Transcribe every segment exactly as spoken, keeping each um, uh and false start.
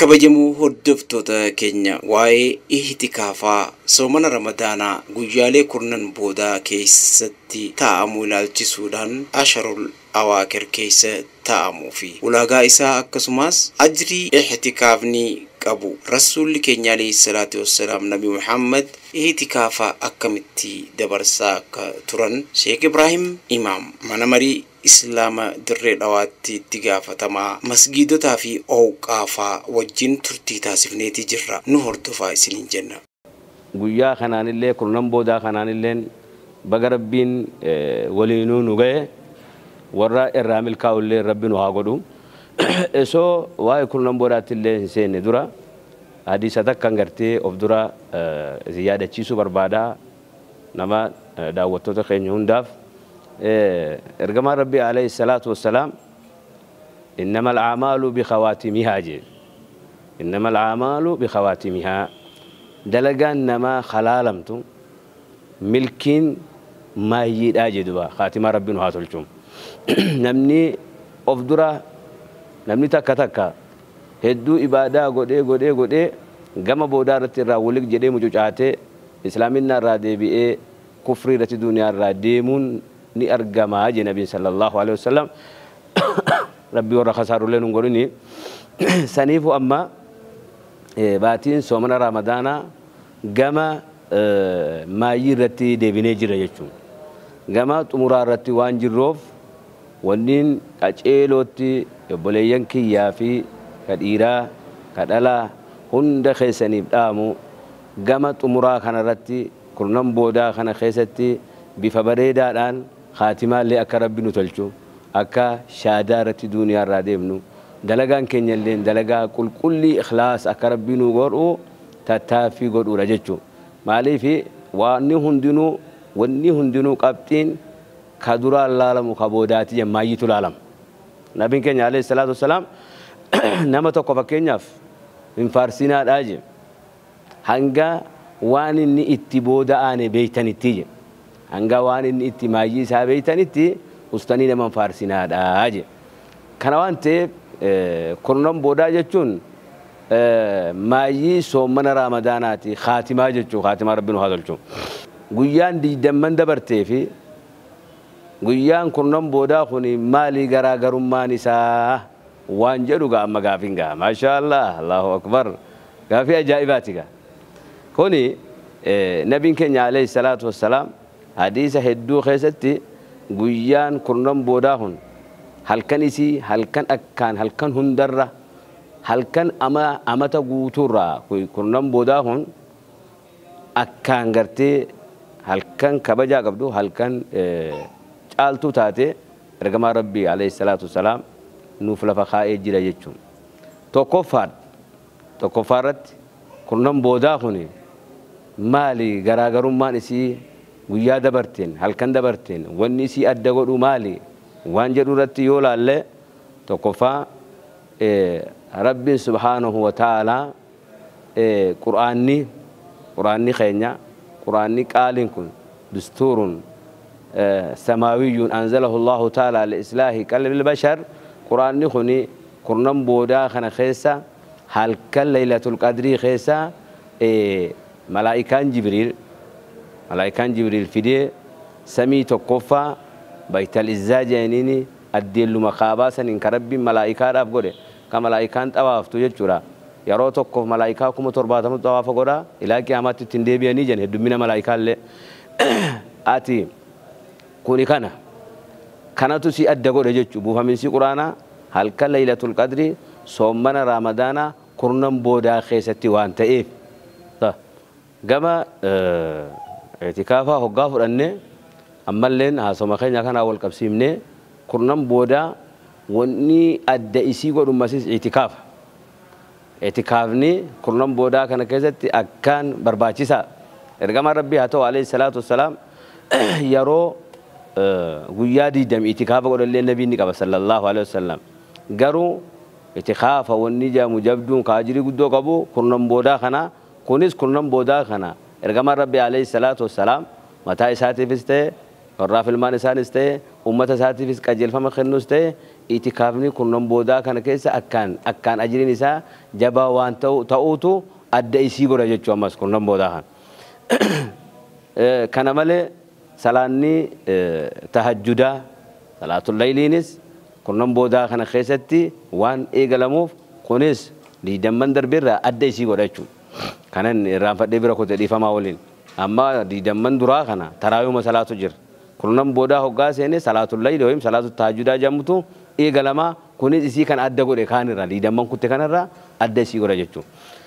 Kabajamoo hordoftoota keenya waa'ee ihtikaafaa soomana ramadaanaa guyyaalee kurnan boodaa keessatti taa'amuu ilaalchisuudhaan asharul awaakir keessa taa'amuu fi ulaagaa isaa akkasumas ajrii ihtikaafni qabu rasuulli keenya alayhi salaatu wassalaam nabi Muhammad ihtikaafaa akkamitti dabarsaa akka turan Sheekh Ibrahim Imaam mana marii Islaama dirree dhawaatti itti gaafatamaa masgiidotaa fi awqaafaa wajjin turtii taasifneeti jirra nu hordofaa isiniin jenna. Guyyaa kanaanillee kurnan boodaa kanaanilleen baga rabbiin waliinuu nu ga'e warra irraa milkaa'ullee rabbi nu haa godhu. Esoo waa'ee kurnan boodaattillee hin seenne dura hadiisa takkan gartee of dura yaadachiisuu barbaadaa nama daawwattoota keenya hundaaf. إرجما ربي عليه الصلاة والسلام إنما الأعمال بخواتمها جل إنما الأعمال بخواتمها دلجان نما خلالمتم ملكين ما يجد أجدوا خاتم ربي نهاتلكم نمني أفدرا نمني تكا تكا هدو إبادة قدي قدي قدي جما بودارة الراولك جدي مجوجاته إسلامنا رادي بيه كفري رتي دنيا راديمون ni argama je nabi sallallahu alaihi wasallam rabbi wa khasaru lenu ngoruni sanifu amma baatin somana ramadana gama maayirati debine jira jechuun gama tumurarati waan jirroof wannin qaceeloti boleeyyan kiyyaa fi kadhiiraa kadhala hunda keessaniif dhaamu gama tumuraa kanarratti kurnan boodaa kana keessatti bifa bareedaadhaan خاتمة اللي أكرب بنتلجو أكا شادارة الدنيا الرادمنو دلقان كنيا اللي دلقا كل كل إخلاص أكرب بنو قرؤ تتافي قرؤ رجتشو مالي في واني هندنو واني هندنو قابتين كدرا العالم وكبوداتي جماعية العالم نبي كنيا عليه الصلاة والسلام نما تقف كنيا من فارسينا الأجم هنگا واني ني اتبودا آني بيتاني تيجي angawaan inni itti maayii isaa beeytanitti ustaanii nama faarsinaadha je kana waan ta'eef kurnan boodaa jechuun maayii soomana ramadaanaati khaatimaa jechuu khaatimaa rabbiin haa galchu guyyaan digdamman dabartee fi guyyaan kurnan boodaa kuni maalii garaagarummaan isaa waan jedhu gaa amma gaafin gaa maasha Allah Allahu akbar gaafii ajaa'ibaati gaa kuni nabiin keenya alayhi salaatu wassalaam حديث هدو خيستي غيان كرنم بوداهن هل كان إسي هل كان أكان هل كان هندرة هل كان أما أما تقوتورا كرنم بوداهن أكان غرتي هل كان كبجا قبضو هل كان قالتو تاتي رقم ربي عليه الصلاة والسلام نوفل فخائي جرى يجون توقفات توقفات كرنم بوداهن مالي غراغرم ما نسي ويا دبرتين هل كان دبرتين والنسي أدقوا مالي وانجروا رتي يولا اللي تقفا إيه رب سبحانه وتعالى إيه قرآني قرآني خينيا قرآني قالنكم دستور إيه سماوي أنزله الله تعالى لإصلاح قلب البشر قرآني خني قرنم بودا خنا خيسا هل كان ليلة القدر خيسا إيه ملائكان جبريل ملائكان جبريل فيدي سمي تقفا بيت الإزاج ينيني الدل مخاباسا إن كرب ملائكة رافقوري كملائكان تواف توجورا يرو تقف ملائكة كم ترباتهم تواف قورا إلى قيامات التندبي نيجن هدومنا ملائكة اللي آتي كوني كنا كنا تسي أدقور يجتشو بوها من سي قرانا هل كان ليلة القدر صومنا رمضان كرنم بودا خيستي وانت إيه طه كما أه اعتكافا هقافر أني أما اللين هاسوما خينا كان أول قبسيمني كرنم بودا وني أدى إسيقو رمسيس اعتكاف اعتكافني كرنم بودا كان كيزت أكان برباچيسا إرقام ربي هاتو عليه الصلاة والسلام يرو قيادي دم اعتكافا قول اللي النبي نقب صلى الله عليه وسلم قرو اعتكافا ونجا مجبدون كاجري قدو قبو كرنم بودا خنا كونيس كرنم بودا خنا إرجما ربي عليه الصلاة والسلام متى إساتي فيسته الراف المان إسان إسته أمة إساتي فيس كجيل فما خنوسته itikaafni kunnan boodaa kana keessa akkaan akkaan ajiriin isaa jabaa waan ta'u ta'uutu adda isii godha jechuu ammas kunnan boodaa kan kana malee salaanni tahajjudaa salaatul layliinis kunnan boodaa kana keessatti waan eegalamuuf kunis diidamman darbeerraa adda isii godha jechuu kanan irraanfadhee bira kote dhiifamaa waliin amma diidamman duraa kana taraayuma salaatu jira kunnan boodaa hoggaa seene salaatul layli wayim salaatu tahajjudaa jammutu eegalamaa kunis isii kan adda godhe kaanirra diidamman kutte kanarraa adda isii godha jechuu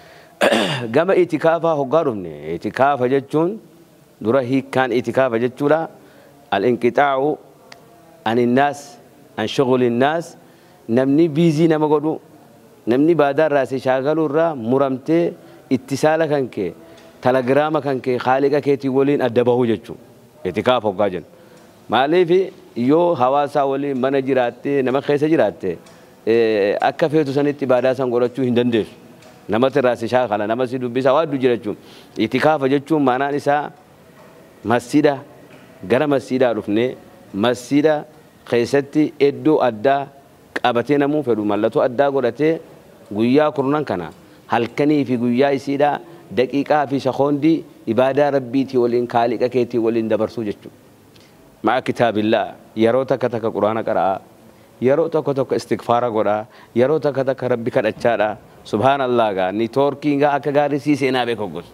gama itikaafaa hoggaa dhufne itikaafa jechuun dura hiikkaan itikaafa jechuudha al-inqixaa'u aninnaas an shughulin-naas namni biizii nama godhu namni baadaa irraa si shaagaluu irraa muramtee ittisaala kan kee telegiraama kan kee haaliqa keetii waliin adda bahuu jechuu itikaafa hoggaa jennu maaliif yoo hawaasaa waliin mana jiraatte nama keessa jiraatte akka feetu sanitti ibaadaa san godhachuu hin dandeessu namatti irraa si shaakala nama si dubbisa waa addu jira jechuun itikaafa jechuun maanaan isaa masjida gara masjidaa dhufnee masjida keessatti iddoo addaa qabatee namuu fedhu mallattoo addaa godhatee guyyaa kurnan kana halkanii fi guyyaa isiidhaa daqiiqaa fi sekoondii ibaadaa rabbiitii waliin haaliqa keetii waliin dabarsuu jechuudha. مع كتاب الله يروتك تك قرآن قراءة يروتك تك استغفار قراءة يروتك تك ربك الأجارة سبحان الله قا نتوركينغا أكغاري سيسينا بكوغس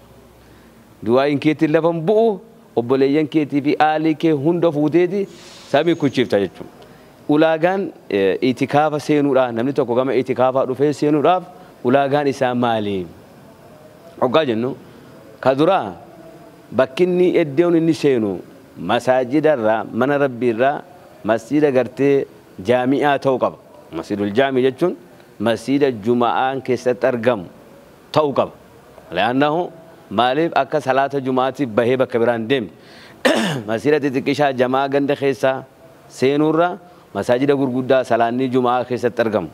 دعاء كيتي لفن بؤو وبليين كيتي في آلي كي هندو فوديدي سامي كوشيف تجتم أولاغان إتكافة سينورا نمني توكو غام إتكافة رفي سينورا أولاغان إسا مالي عقا جنو كدرا بكيني إديون إني سينو مساجد الرا من ربي الرا مسجد غرتي جامعة توقب مسجد الجامع جتون مسجد الجمعة كيست أرقم توقب لأنه مالف أكا صلاة جمعة بهيبة كبران ديم مسجد تتكيشا جماعة غند خيسا سينورا مساجد غرغودا صلاني جمعة كيست أرقم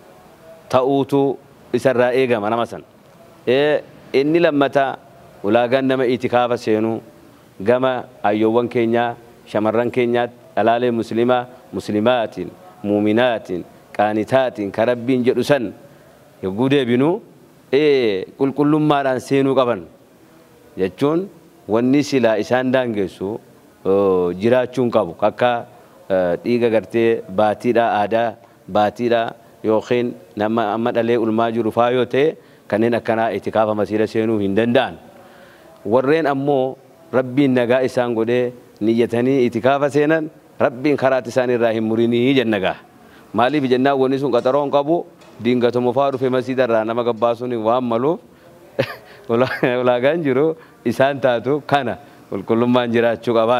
تأوتو إسرا إيغم أنا مثلا إيه إني لما تا ولاغان نما إتكافة سينو gama ayyoowwan keenya shamarran keenya dhalaalee muslimaa muslimaatiin muuminaatiin qaanitaatiin karabbiin jedhu san yogguu deebinu ee qulqullummaadhaan seenuu qaban jechuun wanni silaa isaan daangessu jiraachuun qabu akka dhiiga gartee baatiidha aadaa baatiidha yookiin nama amma dhalee ulmaa jiru faayoo ta'e kanneen akkanaa itikaafa masiira seenuu hin danda'an warreen ammoo ربي نجا إسان قدي نيتني إتكافة سينن ربي خرات إسان الراهم مريني جنّجا مالي بجنّا ونسون قطرون قبو دين قطع مفارو في مسجد الرانا ما قباسوني وام ملو ولا ولا جنجرو إسان تاتو كنا والكل ما نجرا شو قبار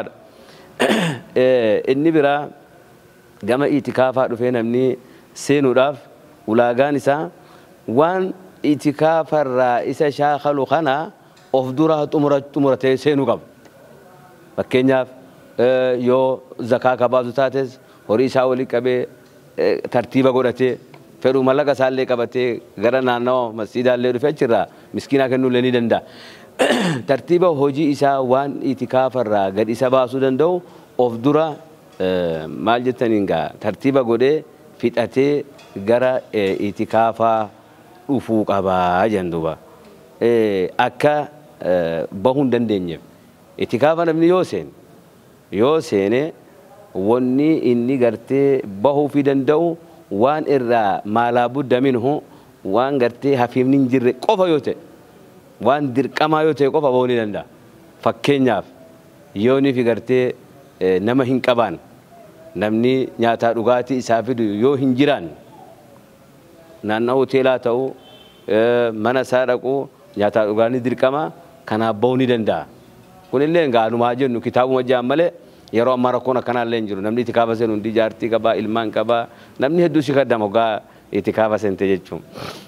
إني برا جمع إتكافة رفين أمني سينو راف ولا جان إسان وان إتكافة الرئيس شاخلو خنا أفدورها تمرة تمرة سينو قب بكينياف يو زكاة كبازو تاتز وريشا ولي كبه ترتيبا قرأتي فرو ملكا سالي كبتي غرنا نو مسجد اللي رفعتشرا مسكينا كنو لني دندا ترتيبا هوجي إسا وان إتكاف الرا قد إسا باسو دندو أفدورا مال جتنينغا ترتيبا قده فتاتي غرا إتكافا أفوق أبا جندوبا أكا bahun dandeenyeef itikaafa namni yoo seene yoo seene wanni inni gartee bahuu fi danda'u waan irraa maalaa budda minhu waan gartee hafiifni hin jirre qofa yoo ta'e waan dirqamaa yoo ta'e qofa bahuu ni danda'a fakkeenyaaf yoonii fi gartee nama hin qabaan namni nyaataa dhugaatii isaa fidu yoo hin jiraan naannoo hoteelaa ta'uu mana isaa dhaquu nyaataa dhugaanii dirqama kana bahuu ni danda'a kun illee gaanumaa jennu kitaabuma jaammalee yeroo amma rakkoon akkanaa illee hin jiru namni itikaafa seenu hundi jaartii qabaa ilmaan qabaa namni hedduu si kaddama hoggaa itikaafa seente jechuun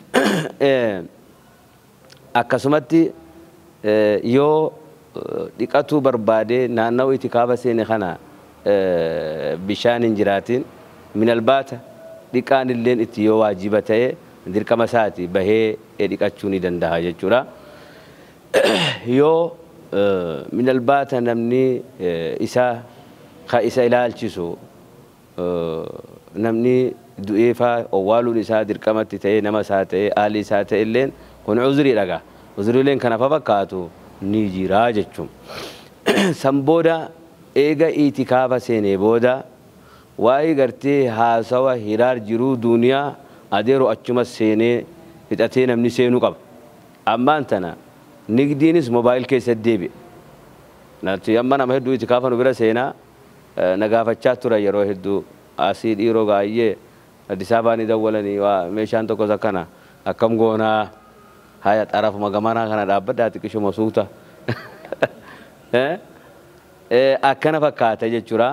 akkasumatti yoo dhiqatuu barbaade naannoo itikaafa seene kana bishaan hin jiraatin minalbaata dhiqaan illeen itti yoo waajiba ta'e dirqama isaati bahee dhiqachuu ni danda'a jechuudha yoo minalbaata namni isa ka isa ilaalchisu namni du'eefaa owwaaluun isaa dirqamatti ta'ee nama isaa ta'ee haalli isaa ta'e illeen kun uzrii dhagaa uzriileen kana fakkaatu ni jira jechuun san booda eega itikaafa seenee booda waa'ee gartee haasawa hiraar jiruu duniyaa adeero achuma seenee hidhatee namni seenuu qaba ammaan tana nigdiinis moobaayil keessatti deebi'e natti amma nama hedduu itikaafa nu bira seenaa nagaafachaa tura yeroo hedduu asii dhiiroo gaayyee Addis Ababaan dawwalanii waa meeshaan tokko akkana akkam goonaa haya xarafuma gamanaa kana dhaabbadhaa xiqqishuma suuta akkana fakkaata jechuudha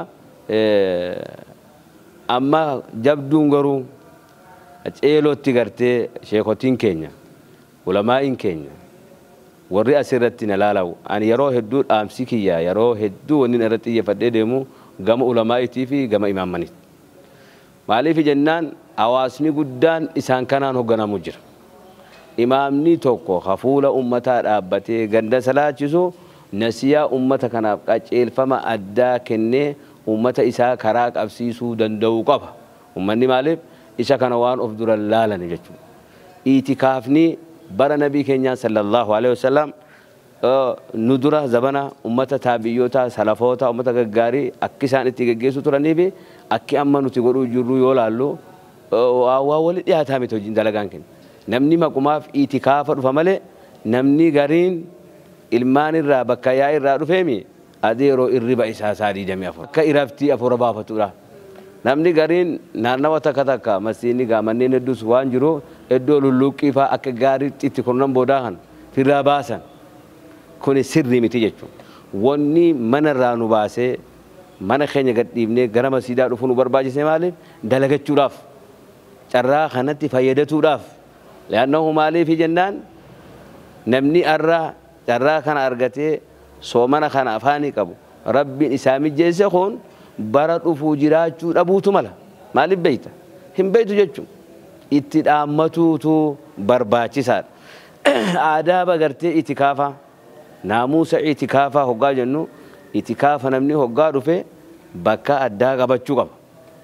amma jabduun garuu ceelootti gartee sheekotiin keenya ulamaa'iin keenya warri asirratti na laalawu ani yeroo hedduu dhaamsi kiyya yeroo hedduu wanni irratti xiyyeeffadhee deemu gama ulamaa'iitii fi gama imaammaniiti maaliif jennaan hawaasni guddaan isaan kanaan hoogganamu jira imaamni tokko hafuula ummataa dhaabbatee ganda salaachisu nasiyaa ummata kanaaf qaceelfama addaa kennee ummata isaa karaa qabsiisuu danda'uu qaba ummanni maaliif isa kana waan of dura laalan jechuudha itikaafni bara nabii keenya sallallahu alaihi wasallam nudura zabana ummata taabiyyoota salafoota ummata gaggaarii akki isaan itti geggeessu turanii fi akki amma nuti godhuu jirru yoo laallu waa wali dhiyaataa miti hojiin dalagaan kenna namni maqumaaf itikaafa dhufa malee namni gariin ilmaan irraa bakka yaa irraa dhufeemi adeeroo irriba isaa isaa diidamii afur akka iraftii afura baafatudha namni gariin naannawa takka takka masiini gaamanneen hedduus waan jiru iddoo lulluqqii faa akka gaariitti itti kurnan boodaa kan firraa baasan kun sirrii miti jechuudha wanni mana irraa nu baasee mana keenya gadhiibnee gara masiidaa dhufuu nu barbaachise maaliif dalagachuudhaaf carraa kanatti fayyadatuudhaaf leannahu maaliif jennaan namni arraa carraa kana argatee soomana kana afaanii qabu rabbiin isaa mijjeesse kun bara dhufuu jiraachuu dhabuutu mala maaliif beeyta hin beeytu jechuun itti dhaammatuutu barbaachisaadha aadaaba gartee itikaafa naamusa itikaafa hoggaa jennu itikaafa namni hoggaa dhufe bakka addaa qabachuu qaba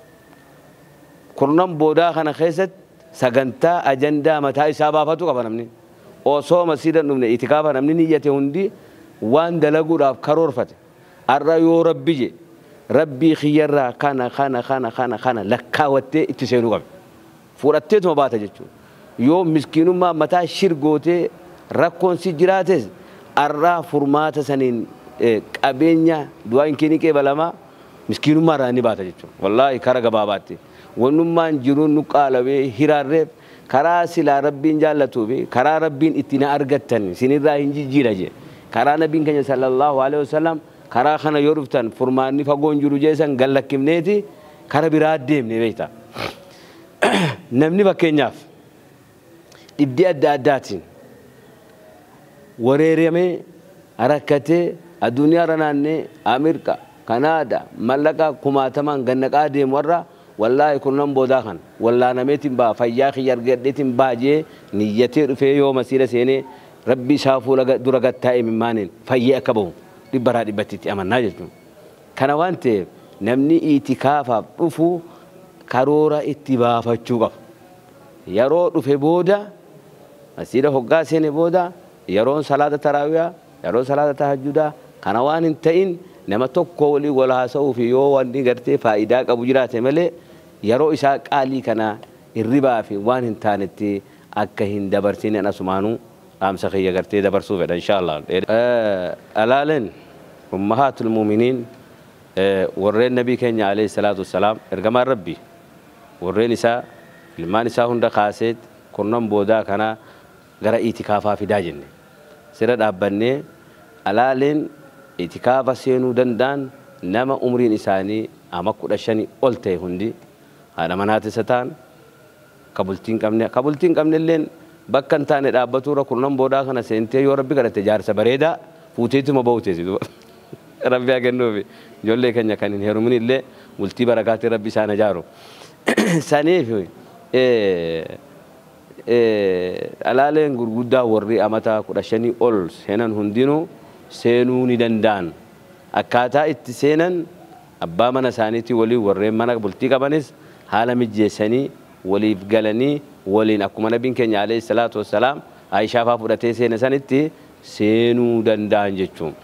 kurnan boodaa kana keessatti sagantaa ajandaa mataa isaa baafatu qaba namni osoo masiidan dhumne itikaafa namni niyyate hundi waan dalaguudhaaf karoorfate arra yoo rabbi je rabbii khiyyarraa kana kana kana kana kana lakkaawwattee itti seenuu qabe fudhatteetuma baata jechuudha yoo miskiinummaa mataa shirgootee rakkoon si jiraates arraa furmaata saniin qabeenya du'aa hin keeni qeebalamaa miskiinummaa irraa ni baata jechuudha wallaahi kara gabaabaatti wannummaan jiruun nu qaalawee hiraarreef karaa silaa rabbiin jaallatuu fi karaa rabbiin itti na argattan sinirraa hin jijjiira je karaa nabiin keenya sallallahu alaihi wasallam karaa kana yoo dhuftan furmaanni fagoon jiru jeesan gallakkifneeti kara biraa deemne beekta namni fakkeenyaaf dhibdee adda addaatiin wareeramee rakkatee addunyaa irra naannee Ameerika Kanaada mallaqa kumaatamaan gannaqaa deemu warra wallaahi kunnan boodaa kan wallaanameetiin baa fayyaa kiyya argadheetiin baajee niyyatee dhufee yoo masiira seenee rabbi isaa fuula dura gattaa'e mimmaaniin fayyee akka bahu dhibbaraa dhibbatti amannaa jechuudha kana waan ta'eef namni itikaafaaf dhufu karoora itti baafachuu qaba yeroo dhufe booda masiira hoggaa seene booda yeroon salaata taraawiyaa yeroon salaata tahajjudaa kana waan hin ta'in nama tokko walii wal haasa'uu fi yoo wanni gartee faayidaa qabu jiraate malee yeroo isaa qaalii kana irribaa fi waan hin taanetti akka hin dabarsine asumaanuu amsa khiyya gartee dabarsuu fedha inshallah alaaleen ummahatul mu'miniin warreen nabii keenya alayhi salaatu wassalaam ergamaan rabbi warreen isaa ilmaan isaa hunda kaaseet kurnan boodaa kana gara itikaafaa fidaa jenne sira dhaabbannee alaaleen itikaafa seenuu danda'an nama umriin isaanii ama kudha shanii ol ta'e hundi haadha manaati isa ta'an kabultiin qabne kabultiin qabne illeen bakka hin taane dhaabbatuura kurnan boodaa kana seentee yoo rabbi kadhatte jaarsa bareedaa fuuteetuma ba'uteesi rabbi haa kennuufi ijoollee keenya kan hin heerumin illee bultii barakaatii rabbi isaan ijaaru saniif alaaleen gurguddaa warri amata kudha shanii ol seenan hundinuu seenuu ni danda'an akkaataa itti seenan abbaa mana isaaniitii walii warreen mana bultii qabanis حالا مجيسني ولي قالني ولين أكو نبي كان عليه الصلاة والسلام عائشة فافورتي سنة سنتي سينو دندان جتشوم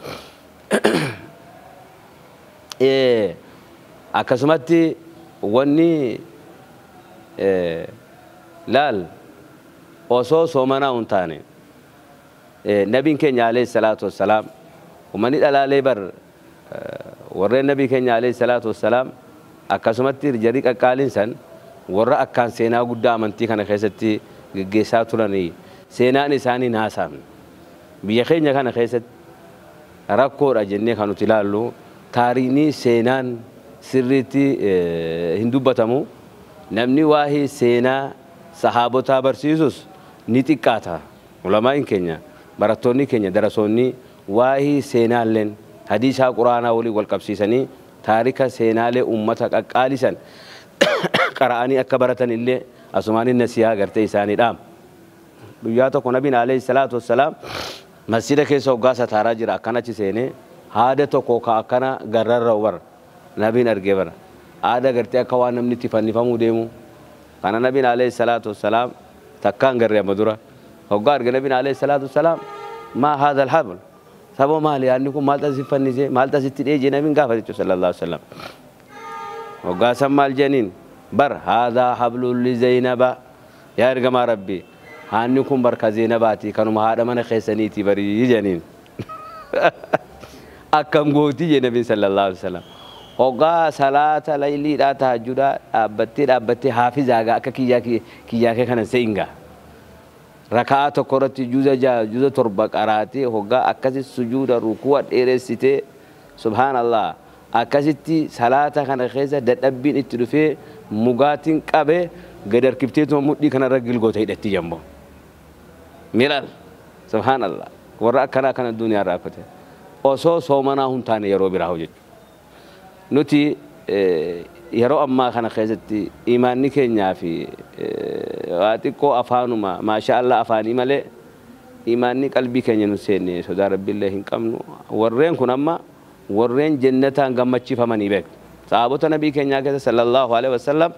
إيه أكسمتي وني إيه لال أصو سومنا أنتاني إيه نبي كان عليه الصلاة والسلام ومن الألالي بر ورّي النبي كان عليه الصلاة والسلام أكسمتي رجالك أكالين سن ورّا أكان سينا قدام أنتي كان خيستي جيساتولاني سينا نساني ناسام بيخين كان خيست ركور أجنّي كانوا تلالو تاريني سينان سرّتي هندو بتمو نمني واهي سينا صحابو تابرسيسوس نتيكاتا علماء كينيا براتوني كينيا درسوني واهي سينا لين حديث القرآن ولي والكبسيسني تاريخ سينا لأمتك أقالسا قرآني أكبرة اللي أسماني النسيها قرتي ساني دام بياتك نبي عليه الصلاة والسلام مسجد كيسو غاسة تاراجر أكنا سيني هذا توكوكا أكنا غرر روبر نبي نرجبر هذا قرتي أكوان نمني تفني فمو ديمو كان نبي عليه الصلاة والسلام تكان غرر مدورة وقار نبي عليه الصلاة والسلام ما هذا الحبل سبوا مالي أنكم مالتا سفني زي مالتا ستيجي جنا من قافة صلى الله عليه وسلم وقاسم مال جنين بر هذا حبل لزينب يا رجال ربي أنكم بركة زينباتي كانوا مهارا من خيسانيتي بري جنين أكم قوتي النبي صلى الله عليه وسلم وقا صلاة ليلي لا تهجد أبتي أبتي حافظ أجا كيا كي كيا كنا سينغا ركعات قرأت جوزا جا جوزا تربك أراتي وقا أكسي سجود ركوع إيرسيته سبحان الله أكسيتي صلاة كنا خيسة دتأبين التلفي مقاتين كابه قدر كبتيتهم مدي كنا رجل قوتي دتي جنبه ميلال سبحان الله ورا كنا كنا الدنيا راكته أصو سومنا هم تاني يروي براهوج نوتي يرو أما كنا خيزتي إيماني كنيا في واتيكو أفانو ما ما شاء الله أفاني ماله إيماني قلبي كنيا نسيني سودار بالله إنكمنو ورين كنا ما ورين جنة عندما تشوف مني بك صحابة النبي كنيا كذا صلى الله عليه وسلم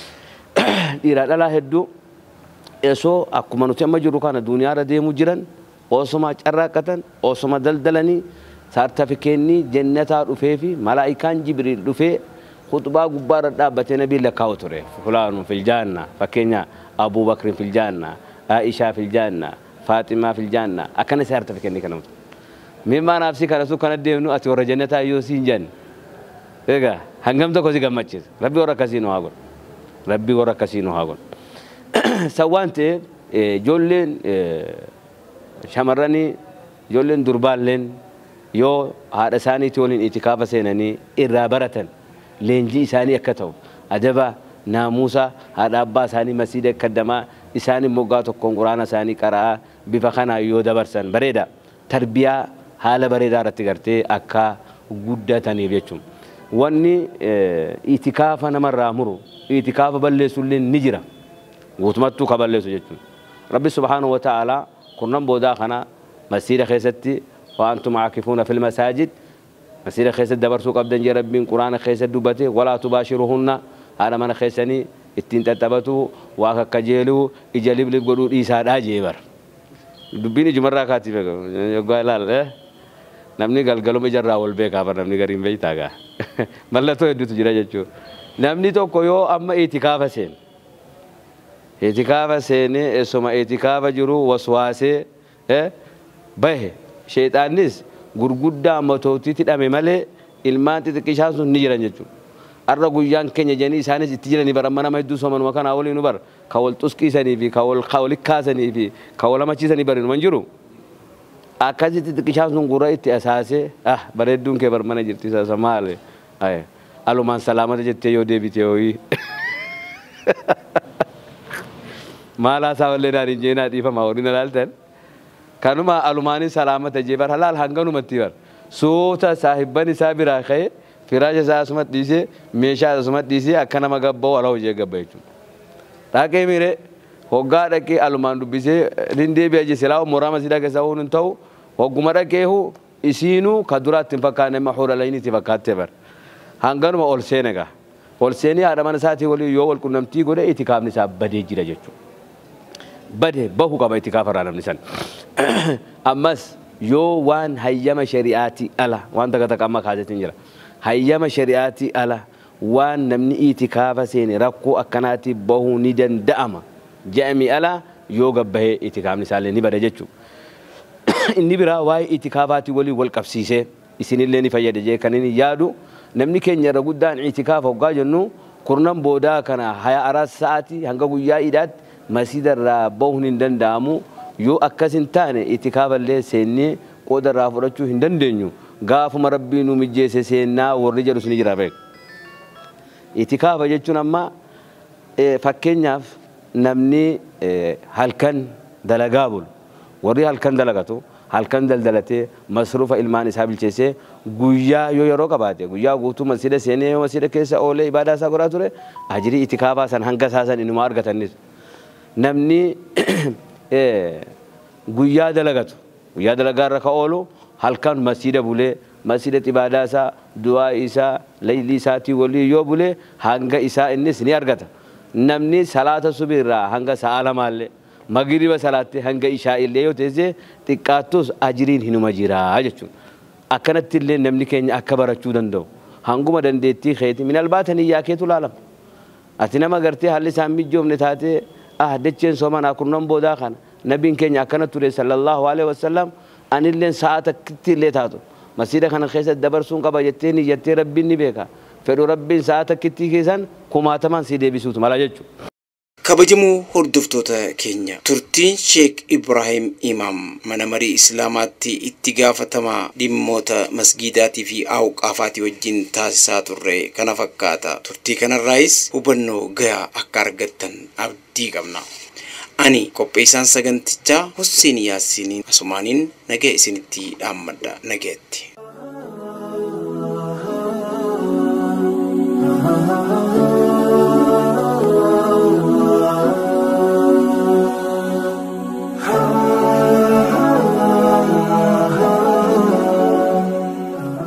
إيراد الله هدو إيشو أكو منو تيم مجرو كان الدنيا ردي مجرن أوسما أراكتن أوسما دلدلني صارت فيكني جنة رفيفي ملائكة جبريل رفي خطبة غبار دابة النبي لكاوتره فلان في الجنة فكنيا أبو بكر في الجنة عائشة في الجنة فاطمة في الجنة أكن صارت فيكني كنوت مما نفسي كان سو كان دينو أتورى جنة يوسين جن إيجا هنگم تو كذي كمتشيز ربي ورا كسينو هاقول ربي ورا كسينو هاقول سوانته جولين شمراني جولين دربالين يو هذا ساني تولين اتكافة سيناني إرابرتن لينجي ساني أكتو أدبا ناموسا هذا أبا ساني مسجد كدما إساني موقاتو كونغرانا ساني كرا بفخانا يو دبرسن بريدا تربية حالة بريدا رتقرتي أكا قدة تاني بيچم واني اتكافة نمر رامرو اتكافة بلسو لين نجرة وتمتو كبلسو جيچم ربي سبحانه وتعالى كنا بودا خنا مسجد خيستي وأنتم عاكفون في المساجد مسجد خيست دبرسو قبضن جرب من قرآن خيست دبته ولا تباشرهن هذا من خيسني التين تتبتو واقع كجيلو إجلب لقولوا إيساد أجيبر دبيني جمرة كاتبه يقول لا نمني قال قالوا مجرى والبيك أبر نمني قريم بيتاعا ملا تو يدو تجرا جتشو نمني تو كيو أما إتكافة سين إتكافة سين اسمه إتكافة جرو وسواسة إيه به شيطان نس غرغودا متوتي تدامي مالي ilmaan xixiqqishaan sun ni jiran jechuudha. Arra guyyaan keenya janii isaanis itti jiranii bara mana madduu sooman makan awwalii nu bar ka wal xusqiisanii fi ka wal ka wal kaasanii fi ka wal amachiisanii bari nu manjiru. Akkasitti xixiqqishaan sun gurra itti asaasee ah bareedduun kee bar mana jirti isa maale ay alumaan salaamata jettee yoo deebitee hoyi. Maalaa isaa wallee dhaan hin jeenaa dhiifama horiin alaaltan. Kanuma alumaanii salaamata jee bar halaal hanganumatti bar. Soota saahibban isaa biraa ka'ee firaasha isaa asumat dhiisee meeshaa asumat dhiisee akka nama gabba'u ala hojii gabba jechuudha. Dhaqee miire hoggaa dhaqee alumaan dubbisee dindeebi'a jesilaa mooraa masiidhaa keessaa waan hin ta'u hogguma dhaqeehu isiinuu ka duraatti hin fakkaanne mahuura layniitti fakkaattee bar. Hanganuma ol seene gaa ol seenii haadha mana isaatii walii yoo wal qunnamtii godhe itikaafni isaa badee jira jechuudha. Badee bahu qaba itikaafa irraa namni san. Ammas yoo waan hayyama shari'aatii ala waan takka takka amma kaasetiin jira. Hayyama shari'aatii ala waan namni itikaafa seene rakkoo akkanaatti bahuu ni danda'ama jedhamee ala yoo gabbahee itikaafni isaallee ni bada jechuudha. Inni biraa waa'ee itikaafaatti walii wal qabsiisee isinillee ni fayyada jee kan inni yaadu namni keenya irra guddaan itikaafa hoggaa jennu kurnan boodaa kana haya arat sa'aatii hanga guyyaa idaatti masjida irraa bahuun hin danda'amu yoo akkas hin taane itikaafa illee seennee qooda irraa fudhachuu hin dandeenyu gaafuma rabbii nu mijjeesse seennaa warri jedhu ni jira beek. Itikaafa jechuun amma fakkeenyaaf namni halkan dalagaa bulu warri halkan dalagatu halkan daldalatee masruufa ilmaan isaa bilcheessee guyyaa yoo yeroo qabaate guyyaa guutuu masjida seenee masjida keessa oolee ibaadaa isaa godhaa ture ajirii itikaafaa san hanga isaa san inuma argatanis. Namni guyyaa dalagatu guyyaa dalagaa irra ka oolu halkan masjida bulee masjida ibaadaa isaa du'aa isaa laylii isaatii walii yoo bulee hanga isaa innis ni argata. Namni salaata subii irraa hanga sa'a lamaallee magriba salaatti hanga ishaa illee yoo teesse xiqqaattus ajiriin hinuma jiraa jechuudha. Akkanatti illee namni keenya akka barachuu danda'u hanguma dandeettii keeti min albaatanii yaa keetu laalama. Ati nama gartee haalli isaan mijoomne taatee ah dacheen soomanaa kunnan boodaa kana nabiin keenya akkana ture sallallahu alaihi wasallam anilleen sa'a takkitti illee taatu masjida kana keessa dabarsuun qaba jettee ni jettee rabbiin ni beeka fedhu rabbiin sa'a takkitti keessan kumaataman si deebisuutu mala jechuudha. Kabajamoo hordoftoota keenya turtiin Sheek Ibrahim Imam mana marii Islaamaatti itti gaafatamaa dhimmoota masgidaatii fi awqaafaatii wajjin taasisaa turre kana fakkaata. Turtii kanarraayis hubannoo gahaa akka argattan abdii qabna. Ani qopheessaan sagantichaa Hussein Yaasiniin asumaaniin nagaa isinitti dhaammadha nagaatti.